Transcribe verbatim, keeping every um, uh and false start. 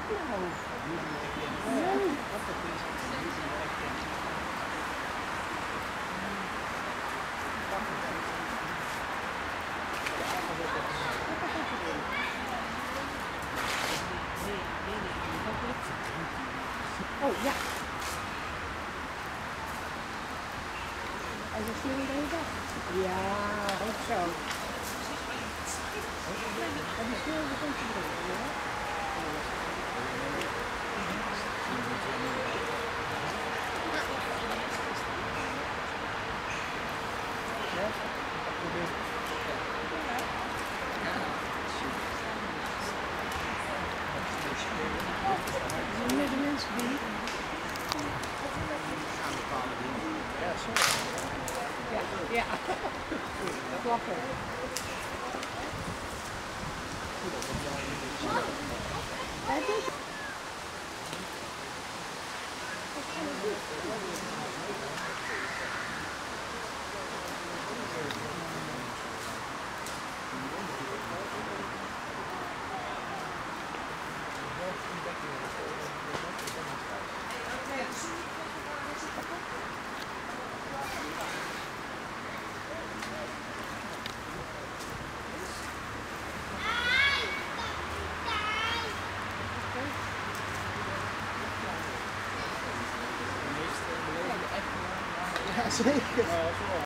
Nou. Oh ja. En dan zie je hem weg. Ja, ook zo. En die veel begon te drinken, ja? Meer de mensen binnen. Ja, sorry. Ja, ja. Klappen. Kijk eens. Ja, zeker.